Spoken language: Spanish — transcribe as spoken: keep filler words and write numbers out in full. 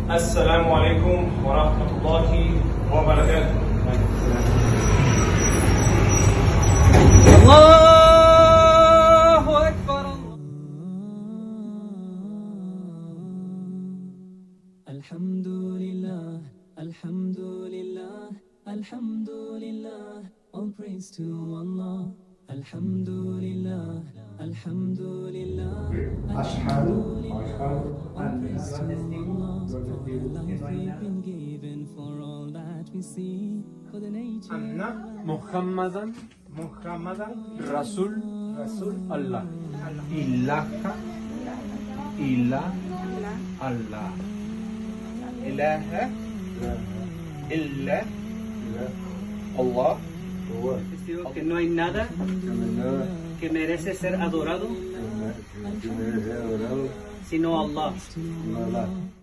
السلام عليكم ورحمة الله وبركاته. الله أكبر. الحمد لله, الحمد لله, الحمد لله, all praise to Allah. الحمد لله, الحمد لله, أشهد all praise to Allah for the life we've been given, for all that we see, for the nature. أن محمدا محمدا رسول رسول الله إله إله الله إله إلا الله. Testigo que no hay nada que merece ser adorado sino Allah.